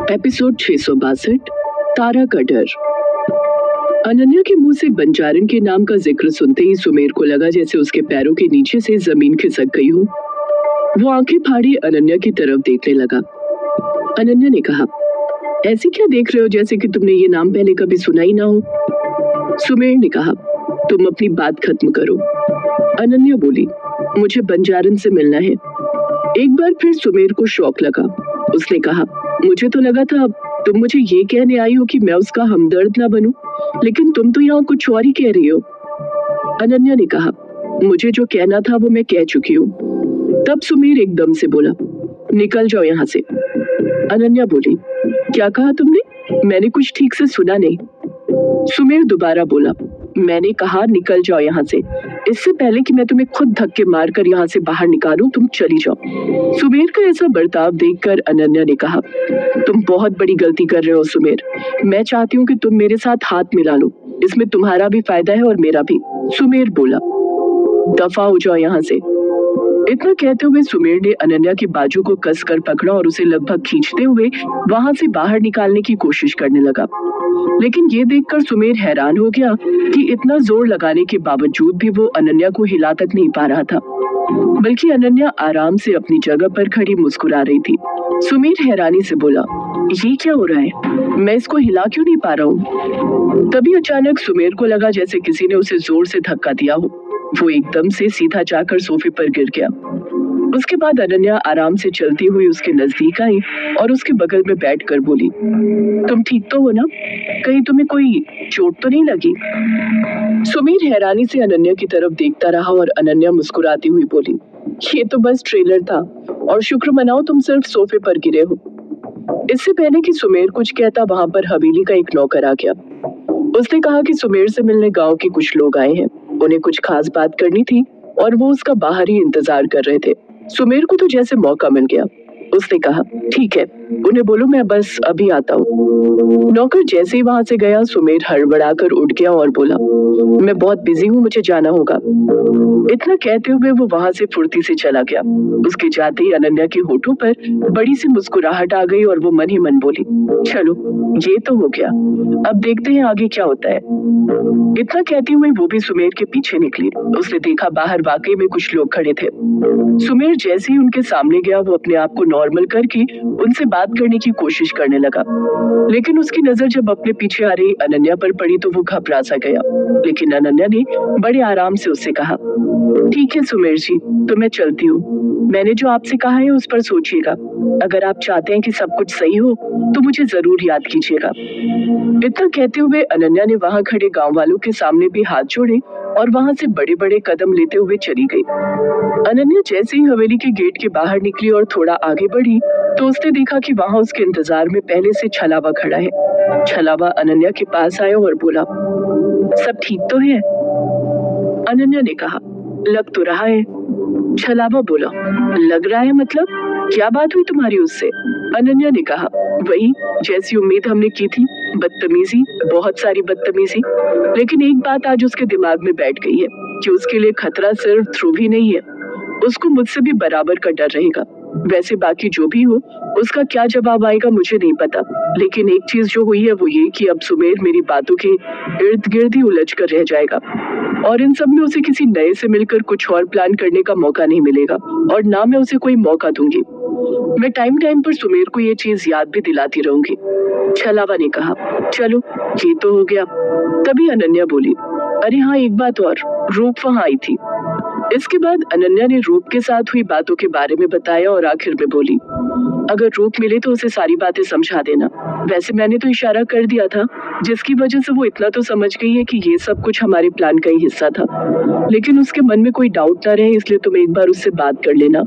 Episode 662 तारा का डर। अनन्या के मुंह से बंजारन के नाम का जिक्र सुनते ही सुमेर को लगा जैसे उसके पैरों के नीचे से जमीन खिसक गई हो। वो आंखें फाड़ी अनन्या की तरफ देखने लगा। अनन्या ने कहा, ऐसी क्या देख रहे हो जैसे कि तुमने ये नाम पहले कभी सुना ही ना हो। सुमेर ने कहा, तुम अपनी बात खत्म करो। अनन्या बोली, मुझे बंजारन से मिलना है। एक बार फिर सुमेर को शौक लगा। उसने कहा, मुझे तो लगा था तुम मुझे ये कहने आई हो कि मैं उसका हमदर्द ना बनूं, लेकिन तुम तो यहाँ कुछ और ही कह रही हो। अनन्या ने कहा, मुझे जो कहना था वो मैं कह चुकी हूँ। तब सुमेर एकदम से बोला, निकल जाओ यहाँ से। अनन्या बोली, क्या कहा तुमने? मैंने कुछ ठीक से सुना नहीं। सुमेर दोबारा बोला, मैंने कहा निकल जाओ यहाँ से। इससे पहले कि मैं तुम्हें खुद धक्के मारकर यहाँ से बाहर निकालूं, तुम चली जाओ। सुमेर का ऐसा बर्ताव देखकर अनन्या ने कहा, तुम बहुत बड़ी गलती कर रहे हो सुमेर। मैं चाहती हूँ कि तुम मेरे साथ हाथ मिला लो, इसमें तुम्हारा भी फायदा है और मेरा भी। सुमेर बोला, दफा हो जाओ यहाँ से। इतना कहते हुए सुमेर ने अनन्या के बाजू को कसकर पकड़ा और उसे लगभग खींचते हुए वहां से बाहर निकालने की कोशिश करने लगा। लेकिन ये देखकर सुमेर हैरान हो गया कि इतना जोर लगाने के बावजूद भी वो अनन्या को हिला तक नहीं पा रहा था, बल्कि अनन्या आराम से अपनी जगह पर खड़ी मुस्कुरा रही थी। सुमेर हैरानी से बोला, ये क्या हो रहा है? मैं इसको हिला क्यों नहीं पा रहा हूँ? तभी अचानक सुमेर को लगा जैसे किसी ने उसे जोर से धक्का दिया हो। वो एकदम से सीधा जाकर सोफे पर गिर गया। उसके बाद अनन्या आराम से चलती हुई उसके नजदीक आई और उसके बगल में बैठकर बोली, तुम ठीक तो हो ना? कहीं तुम्हें कोई चोट तो नहीं लगी? सुमीर हैरानी से अनन्या की तरफ देखता रहा और अनन्या मुस्कुराती हुई बोली, ये तो बस ट्रेलर था और शुक्र मनाओ तुम सिर्फ सोफे पर गिरे हो। इससे पहले कि सुमेर कुछ कहता वहां पर हवेली का एक नौकर आ गया। उसने कहा कि सुमेर से मिलने गांव के कुछ लोग आए हैं, उन्हें कुछ खास बात करनी थी और वो उसका बाहर ही इंतजार कर रहे थे। सुमेर को तो जैसे मौका मिल गया। उसने कहा, ठीक है, उन्हें बोलो मैं बस अभी आता हूँ। नौकर जैसे ही वहां से गया, सुमेर हड़बड़ाकर उठ गया और बोला, मैं बहुत बिजी हूँ, मुझे जाना होगा। इतना कहते हुए वो वहां से फुर्ती से चला गया। उसके जाते ही अनन्या के होठों पर बड़ी सी मुस्कुराहट आ गई और वो मन ही मन बोली, चलो ये तो हो गया, अब देखते हैं आगे क्या होता है। इतना कहती हुई वो भी सुमेर के पीछे निकली। उसने देखा बाहर वाकई में कुछ लोग खड़े थे। सुमेर जैसे ही उनके सामने गया, वो अपने आप को नॉर्मल करके उनसे बात करने की कोशिश करने लगा, लेकिन उसकी नजर जब अपने पीछे आ रही अनन्या पर पड़ी तो वो घबरा सा गया। लेकिन अनन्या ने बड़े आराम से उससे कहा, ठीक है सुमेर जी, तो मैं चलती हूँ। मैंने जो आपसे कहा है उस पर सोचिएगा। अगर आप चाहते हैं कि सब कुछ सही हो तो मुझे जरूर याद कीजिएगा। इतना कहते हुए अनन्या ने वहां खड़े गांव वालों के सामने भी हाथ जोड़े और वहां से बड़े बड़े कदम लेते हुए चली गई। अनन्या जैसे ही हवेली के गेट के बाहर निकली और थोड़ा आगे बढ़ी तो उसने देखा कि वहां उसके इंतजार में पहले से छलावा खड़ा है। छलावा अनन्या के पास आया और बोला, सब ठीक तो है? अनन्या ने कहा, लग तो रहा है। छलावा बोला, लग रहा है मतलब? क्या बात हुई तुम्हारी उससे? अनन्या ने कहा, वही जैसी उम्मीद हमने की थी, बदतमीजी, बहुत सारी बदतमीजी। लेकिन एक बात आज उसके दिमाग में बैठ गई है कि उसके लिए खतरा सिर्फ ध्रुव ही नहीं है, उसको मुझसे भी बराबर का डर रहेगा। वैसे बाकी जो भी हो उसका क्या जवाब आएगा मुझे नहीं पता, लेकिन एक चीज जो हुई है वो ये कि अब सुमेर मेरी बातों के इर्द गिर्द ही उलझ कर रह जाएगा और इन सब में उसे किसी नए से मिलकर कुछ और प्लान करने का मौका नहीं मिलेगा और ना मैं उसे कोई मौका दूंगी। मैं टाइम टाइम पर सुमेर को ये चीज याद भी दिलाती रहूंगी। छलावा ने कहा, चलो ये तो हो गया। तभी अनन्या बोली, अरे हाँ एक बात और, रूप वहां आई थी। इसके बाद अनन्या ने रूप के साथ हुई बातों के बारे में बताया और आखिर में बोली, अगर रूप मिले तो उसे सारी बातें समझा देना। वैसे मैंने तो इशारा कर दिया था, जिसकी वजह से वो इतना तो समझ गई है कि ये सब कुछ हमारे प्लान का ही हिस्सा था, लेकिन उसके मन में कोई डाउट ना रहे इसलिए तुम एक बार उससे बात कर लेना।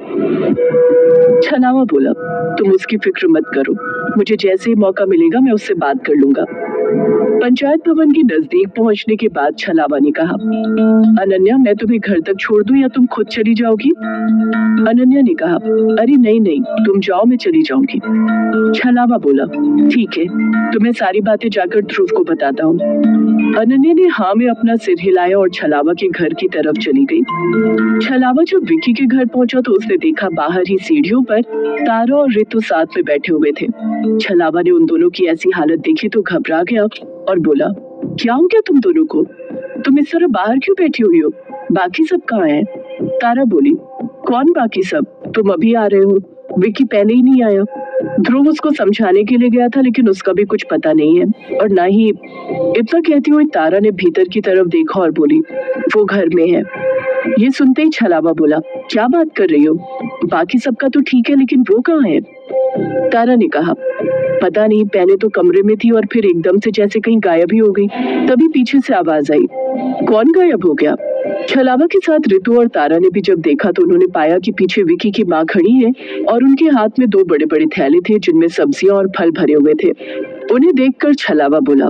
छलावा बोला, तुम उसकी फिक्र मत करो, मुझे जैसे ही मौका मिलेगा मैं उससे बात कर लूंगा। पंचायत भवन के नजदीक पहुंचने के बाद छलावा ने कहा, अनन्या मैं तुम्हें घर तक छोड़ दूं या तुम खुद चली जाओगी? अनन्या ने कहा, अरे नहीं नहीं तुम जाओ, मैं चली जाऊंगी। छलावा बोला, ठीक है, तुम्हें सारी बातें जाकर ध्रुव को बताता हूँ। अनन्या ने हाँ में अपना सिर हिलाया और छलावा के घर की तरफ चली गई। छलावा जब विक्की के घर पहुंचा तो उसने देखा बाहर ही सीढ़ियों पर तारा और रितु साथ में बैठे हुए थे। छलावा ने उन दोनों की ऐसी हालत देखी तो घबरा गया और बोला, क्या हो गया तुम दोनों को? तुम इस तरह बाहर क्यों बैठी हुई हो? बाकी सब कहाँ हैं? तारा बोली, कौन बाकी सब? तुम अभी आ रहे हो, विक्की पहले ही नहीं आया। ध्रुव उसको समझाने के लिए गया था लेकिन उसका भी कुछ पता नहीं है और ना ही। इतना कहती हुई तारा ने भीतर की तरफ देखा और बोली, वो घर में है। ये सुनते ही छलावा बोला, क्या बात कर रही हो? बाकी सबका तो ठीक है लेकिन वो कहाँ है? तारा ने कहा, पता नहीं, पहले तो कमरे में थी और फिर एकदम से जैसे कहीं गायब ही हो गई। तभी पीछे से आवाज आई। कौन गायब हो गया? छलावा के साथ रितु और तारा ने भी जब देखा तो उन्होंने पाया कि पीछे विक्की की माँ खड़ी है और उनके हाथ में 2 बड़े बड़े थैले थे जिनमें सब्जियां और फल भरे हुए थे। उन्हें देखकर छलावा बोला,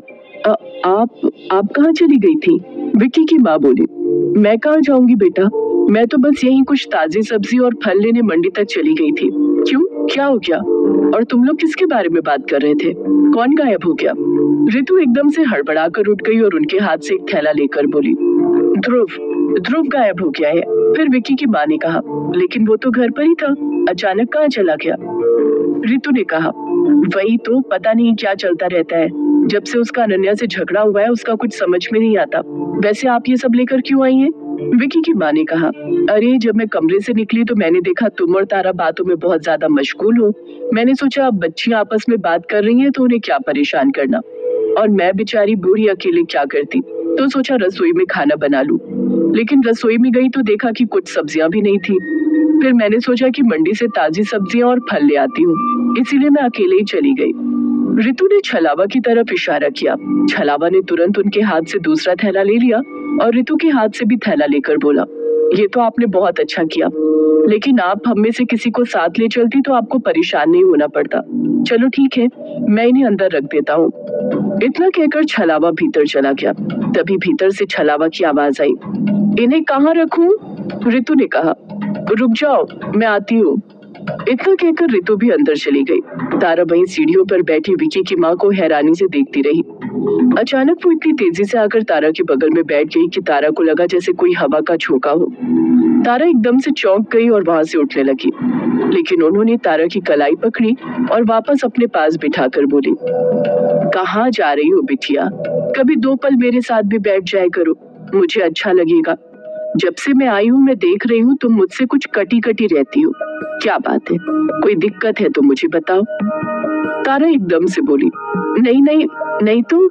आप कहाँ चली गई थी? विक्की की माँ बोली, मैं कहाँ जाऊंगी बेटा, मैं तो बस यहीं कुछ ताजी सब्जी और फल लेने मंडी तक चली गई थी। क्यों, क्या हो गया? और तुम लोग किसके बारे में बात कर रहे थे? कौन गायब हो गया? रितु एकदम से हड़बड़ाकर उठ गई और उनके हाथ से एक थैला लेकर बोली, ध्रुव गायब हो गया है। फिर विक्की की माँ ने कहा, लेकिन वो तो घर पर ही था, अचानक कहाँ चला गया? रितु ने कहा, वही तो, पता नहीं क्या चलता रहता है। जब से उसका अनन्या से झगड़ा हुआ है उसका कुछ समझ में नहीं आता। वैसे आप ये सब लेकर क्यों आई हैं? विक्की की माँ ने कहा, अरे जब मैं कमरे से निकली तो मैंने देखा तुम और तारा बातों में बहुत ज्यादा मशगूल हो। मैंने सोचा अब बच्चियां आपस में बात कर रही हैं तो उन्हें क्या परेशान करना, और मैं बेचारी बूढ़ी अकेले क्या करती, तो सोचा रसोई में खाना बना लूं। लेकिन रसोई में गई तो देखा कि कुछ सब्जियां भी नहीं थी। फिर मैंने सोचा कि मंडी से ताजी सब्जियां और फल ले आती हूँ, इसीलिए मैं अकेले ही चली गई। रितु ने छलावा की तरफ इशारा किया। छलावा ने तुरंत उनके हाथ से दूसरा थैला ले लिया और रितु के हाथ से भी थैला लेकर बोला, ये तो आपने बहुत अच्छा किया, लेकिन आप हम में से किसी को साथ ले चलती तो आपको परेशान नहीं होना पड़ता। चलो ठीक है, मैं इन्हें अंदर रख देता हूँ। इतना कहकर छलावा भीतर चला गया। तभी भीतर से छलावा की आवाज आई, इन्हें कहाँ रखूं? रितु ने कहा, रुक जाओ, मैं आती हूँ। इतना कहकर रितु भी अंदर चली गई। तारा वहीं सीढ़ियों पर बैठी विक्की की माँ को हैरानी से देखती रही। अचानक वो इतनी तेजी से आकर तारा के बगल में बैठ गई कि तारा को लगा जैसे कोई हवा का झोंका हो। तारा एकदम से चौंक गई और वहां से उठने लगी, लेकिन उन्होंने तारा की कलाई पकड़ी और वापस अपने पास बिठाकर बोली, कहाँ जा रही हो बिटिया? कभी 2 पल मेरे साथ भी बैठ जाया करो, मुझे अच्छा लगेगा। जब से मैं आई हूँ मैं देख रही हूँ तुम मुझसे कुछ कटी कटी रहती हो। क्या बात है, कोई दिक्कत है तो मुझे बताओ। तारा एकदम से बोली, नहीं नहीं नहीं तो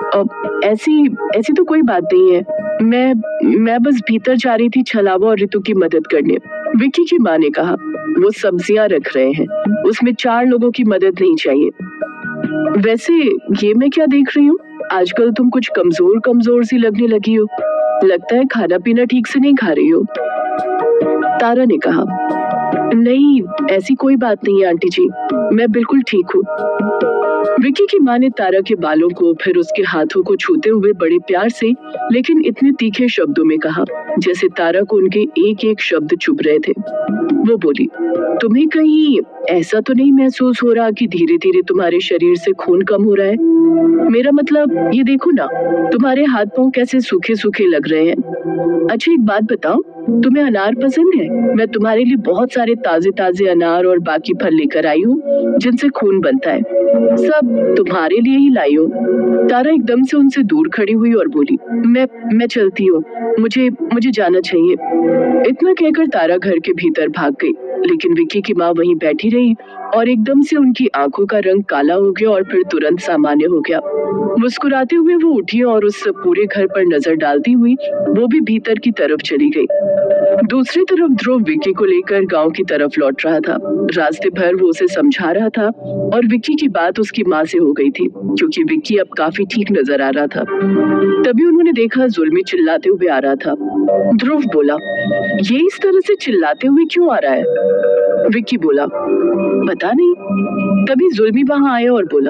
ऐसी तो कोई बात नहीं है, मैं बस भीतर जा रही थी छलावा और रितु की मदद करने। विक्की की माँ ने कहा, वो सब्जियां रख रहे हैं, उसमें 4 लोगों की मदद नहीं चाहिए। वैसे ये मैं क्या देख रही हूँ, आजकल तुम कुछ कमजोर कमजोर सी लगने लगी हो, लगता है खाना पीना ठीक से नहीं खा रही हो। तारा ने कहा, नहीं ऐसी कोई बात नहीं है आंटी जी, मैं बिल्कुल ठीक हूँ। विक्की की माँ ने तारा के बालों को फिर उसके हाथों को छूते हुए बड़े प्यार से लेकिन इतने तीखे शब्दों में कहा जैसे तारा को उनके एक एक शब्द चुभ रहे थे। वो बोली, तुम्हें कहीं ऐसा तो नहीं महसूस हो रहा कि धीरे धीरे तुम्हारे शरीर से खून कम हो रहा है? मेरा मतलब ये देखो ना, तुम्हारे हाथ पांव कैसे सूखे सूखे लग रहे हैं। अच्छा एक बात बताओ, तुम्हें अनार पसंद है? मैं तुम्हारे लिए बहुत सारे ताजे ताजे अनार और बाकी फल लेकर आई हूँ जिनसे खून बनता है, सब तुम्हारे लिए ही लाई हूँ। तारा एकदम से उनसे दूर खड़ी हुई और बोली, मैं चलती हूँ, मुझे जाना चाहिए। इतना कहकर तारा घर के भीतर भाग गई, लेकिन विक्की की माँ वहीं बैठी रही और एकदम से उनकी आंखों का रंग काला हो गया और फिर तुरंत सामान्य हो गया। मुस्कुराते हुए वो उठी और उस पूरे घर पर नजर डालती हुई वो भी भीतर की तरफ चली गई। दूसरी तरफ ध्रुव विक्की को लेकर गांव की तरफ लौट रहा था। रास्ते भर वो उसे समझा रहा था और विक्की की बात उसकी माँ से हो गई थी क्योंकि विक्की अब काफी ठीक नजर आ रहा था। तभी उन्होंने देखा जुल्मी चिल्लाते हुए आ रहा था। ध्रुव बोला, ये इस तरह से चिल्लाते हुए क्यों आ रहा है? विक्की बोला, पता नहीं। तभी जुल्मी वहां आया और बोला,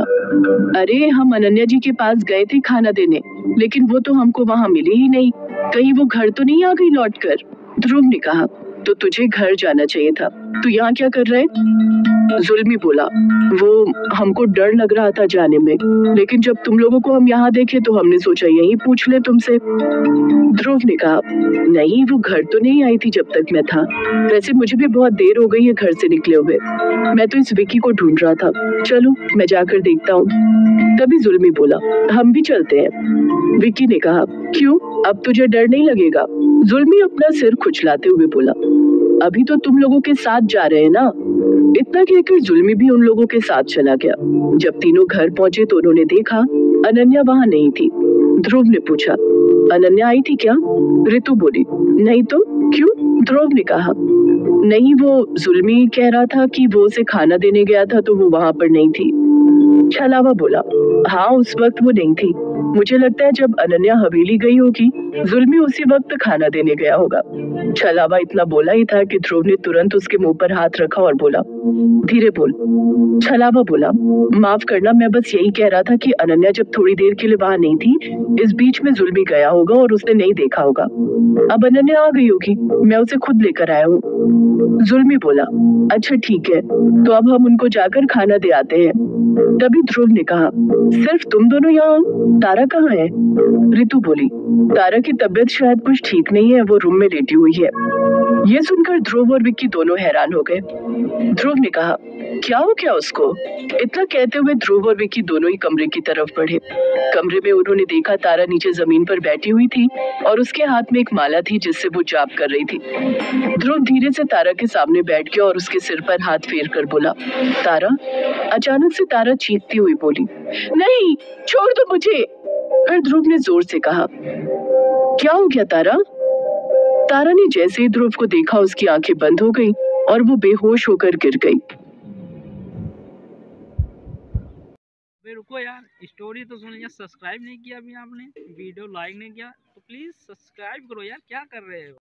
अरे हम अनन्या जी के पास गए थे खाना देने, लेकिन वो तो हमको वहां मिली ही नहीं। कहीं वो घर तो नहीं आ गई लौट कर? ध्रुव ने कहा, तो तुझे घर जाना चाहिए था, तू यहाँ क्या कर रहा है? जुल्मी बोला, वो हमको डर लग रहा था जाने में, लेकिन जब तुम लोगों को हम यहाँ देखे तो हमने सोचा यही पूछ ले तुमसे। ध्रुव ने कहा, नहीं वो घर तो नहीं आई थी जब तक मैं था। वैसे मुझे भी बहुत देर हो गई है घर से निकले हुए। मैं तो इस विक्की को ढूंढ रहा था। चलो मैं जाकर देखता हूँ। तभी जुल्मी बोला, हम भी चलते हैं। विक्की ने कहा, क्यों, अब तुझे डर नहीं लगेगा? जुल्मी अपना सिर खुजलाते हुए बोला, अभी तो तुम लोगों के साथ जा रहे हैं ना। इतना कहकर जुल्मी भी उन लोगों के साथ चला गया। जब तीनों घर पहुंचे तो उन्होंने देखा अनन्या वहां नहीं थी। ध्रुव ने पूछा, अनन्या आई थी क्या? ऋतु बोली, नहीं तो क्यों? ध्रुव ने कहा, नहीं वो जुल्मी कह रहा था कि वो उसे खाना देने गया था तो वो वहां पर नहीं थी। छलावा बोला, हाँ उस वक्त वो नहीं थी। मुझे लगता है जब अनन्या हवेली गई होगी, जुल्मी उसी वक्त खाना देने गया होगा। छलावा इतना बोला ही था कि ध्रुव ने तुरंत उसके मुंह पर हाथ रखा और बोला, धीरे बोल। छलावा बोला, माफ करना, मैं बस यही कह रहा था कि अनन्या जब थोड़ी देर के लिए वहां नहीं थी, इस बीच में जुल्मी गया होगा और उसने नहीं देखा होगा। अब अनन्या आ गई होगी, मैं उसे खुद लेकर आया हूँ। जुल्मी बोला, अच्छा ठीक है, तो अब हम उनको जाकर खाना दे आते हैं। तभी ध्रुव ने कहा, सिर्फ तुम दोनों यहाँ, तारा कहाँ है? ऋतु बोली, तारा की तबीयत शायद कुछ ठीक नहीं है, वो रूम में लेटी हुई है। ये सुनकर ध्रुव और विक्की दोनों हैरान हो गए। ध्रुव ने कहा, क्या हो गया उसको? इतना कहते हुए ध्रुव और विक्की दोनों ही कमरे की तरफ बढ़े। कमरे में उन्होंने देखा तारा नीचे जमीन पर बैठी हुई थी और उसके हाथ में एक माला थी जिससे वो जाप कर रही थी। ध्रुव धीरे से तारा के सामने बैठ गया और उसके सिर पर हाथ फेर कर बोला, तारा। अचानक से तारा चीखती हुई बोली, नहीं, छोड़ दो मुझे। फिर ध्रुव ने जोर से कहा, क्या हो गया तारा? तारा ने जैसे ही ध्रुव को देखा उसकी आंखें बंद हो गई और वो बेहोश होकर गिर गई। रुको यार, स्टोरी तो सुन लिया, सब्सक्राइब नहीं किया अभी आपने, वीडियो लाइक नहीं किया, तो प्लीज सब्सक्राइब करो यार, क्या कर रहे हो?